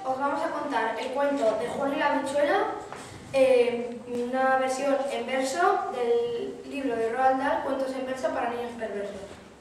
os vamos a contar el cuento de Juan y la habichuela, una versión en verso del libro de Roald Dahl, Cuentos en verso para niños perversos.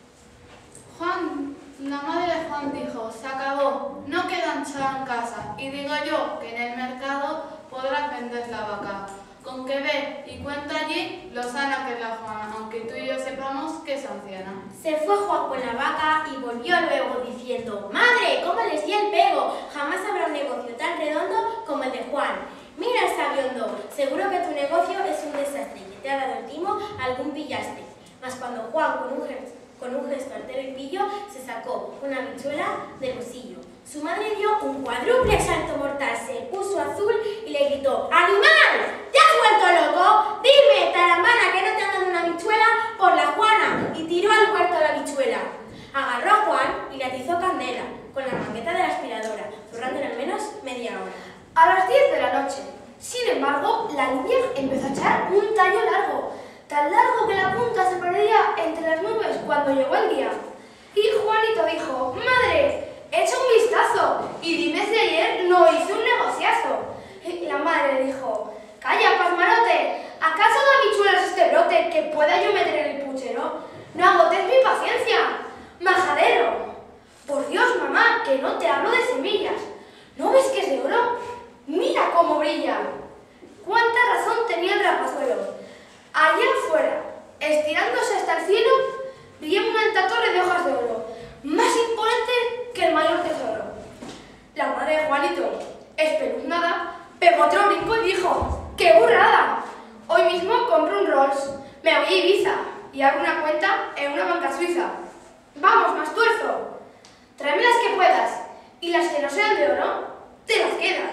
La madre de Juan dijo, se acabó, no queda anchoa en casa, y digo yo que en el mercado podrás vender la vaca. Con que ve y cuenta allí, lo sana que es la Juana, aunque tú y yo sepamos que es anciana. Se fue Juan con la vaca y volvió luego diciendo, «Madre, ¿cómo les di el pego? Jamás habrá un negocio tan redondo como el de Juan. Mira el sabiondo, seguro que tu negocio es un desastre y que te ha dado el timo algún pillaste». Mas cuando Juan, con un gesto altero y pillo, se sacó una habichuela del bolsillo. Su madre dio un cuádruple salto mortal, se puso azul y le gritó, «¡Animal! ¿Te has vuelto loco? Dime, taramana, que no te han dado una habichuela por la Juana», y tiró al huerto la habichuela. Agarró a Juan y le atizó candela con la mangueta de la aspiradora, zurrándole al menos media hora. A las 10 de la noche, sin embargo, la niña empezó a echar un tallo largo, tan largo que la punta se perdía entre las nubes cuando llegó el día. Y Juanito dijo, «Madre, echa un vistazo y dime si ayer no hice un negociazo». Y la madre le dijo, «Calla, pasmarote, ¿acaso de habichuelas este brote que pueda yo meter en el puchero? No agotes mi paciencia, majadero. Por Dios, mamá, que no te hablo de semillas. ¿No ves que es de oro? Mira cómo brilla». Cuánta razón tenía el rapazuelo. Allá afuera, estirándose hasta el cielo, brillaba una alta torre de hojas de oro, más imponente que el mayor tesoro. La madre de Juanito, espeluznada, pegó otro brinco y dijo, «¡Qué burrada! Hoy mismo compro un Rolls, me voy a Ibiza y abro una cuenta en una banca suiza. Vamos, más tuerzo, tráeme las que puedas y las que no sean de oro, te las quedas».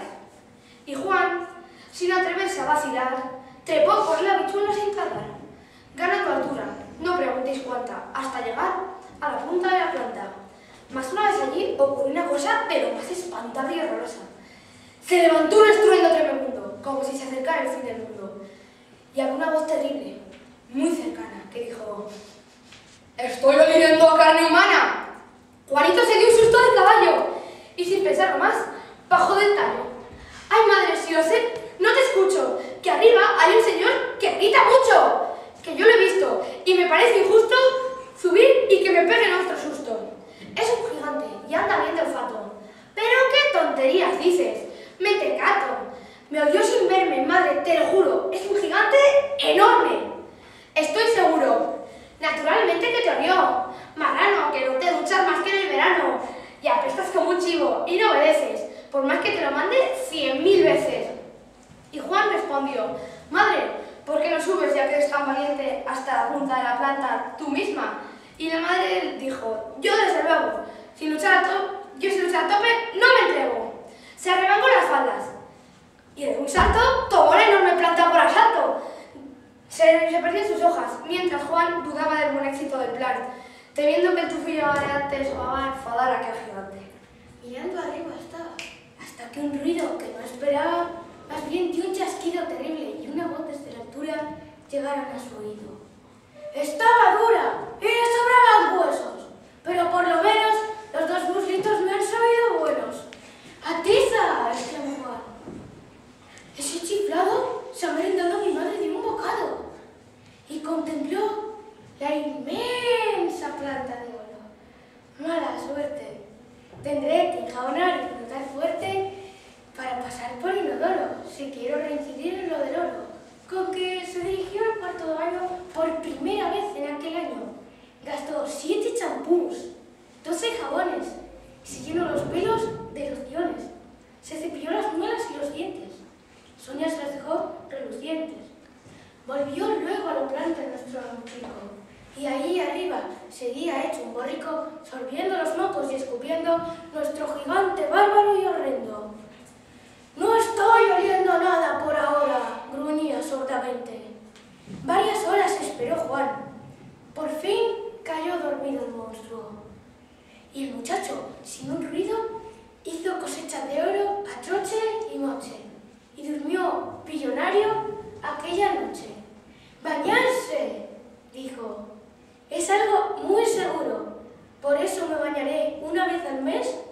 Y Juan, sin atreverse a vacilar, trepó por la habichuela sin tardar, ganando altura, no preguntéis cuánta, hasta llegar a la punta de la planta. Mas una vez allí ocurrió una cosa de lo más espantable y horrorosa. Se levantó un estruendo tremendo, como si se acercara el fin del mundo, y había una voz terrible, muy cercana, que dijo, «Estoy oliendo a carne humana». Juanito se dio un susto de caballo, y sin pensarlo más, bajó del tallo. «¡Ay, madre, si lo sé, no te escucho! Que arriba hay un señor que grita mucho, que yo lo he visto, y me parece injusto subir y que me peguen otro susto. Es un gigante y anda bien de olfato». «¿Pero qué tonterías dices? Mentecato. Me oyó sin verme, madre, te lo juro. Es un gigante enorme». «Estoy seguro. Naturalmente que te oyó. Marrano, que no te duchas más que en el verano. Y apestas como un chivo y no obedeces, por más que te lo mande 100.000 veces». Y Juan respondió, «Madre, ¿por qué no subes ya que eres tan valiente hasta la punta de la planta tú misma?». Y la madre dijo, «Yo desde luego, sin luchar a tope, no me entrego». Se arremangó las faldas y de un salto tomó la enorme planta por asalto. Se perdió en sus hojas, mientras Juan dudaba del buen éxito del plan, temiendo que el tufillo antes o enfadara a aquel gigante. Mirando arriba estaba, hasta que un ruido que no esperaba, más bien dio un chasquido terrible y una voz desde la altura llegaron a su oído. «Estaba dura y le sobraban huesos, pero por lo menos los dos muslitos me han sabido buenos». «¡Atiza!», exclamó Juan. «Ese chiflado se ha merendado mi madre de un bocado». Y contempló la inmensa planta de oro. «Mala suerte. Tendré que enjabonar y frotar fuerte para pasar por inodoro, si quiero reincidir en lo del oro». Con que se dirigió al cuarto de baño por primera vez en aquel año. Gastó 7 champús, 12 jabones y se llenó los pelos de lociones. Se cepilló las muelas y los dientes. Sonia se las dejó relucientes. Volvió luego a la planta de nuestro chico y allí arriba seguía hecho un borrico, sorbiendo los mocos y escupiendo nuestro gigante bárbaro y horrendo. «No estoy oliendo nada por ahora», gruñía sordamente. Varias horas esperó Juan. Por fin cayó dormido el monstruo. Y el muchacho, sin un ruido, hizo cosecha de oro a troche y moche. Y durmió billonario aquella noche. «Bañarse», dijo, «es algo muy seguro. Por eso me bañaré una vez al mes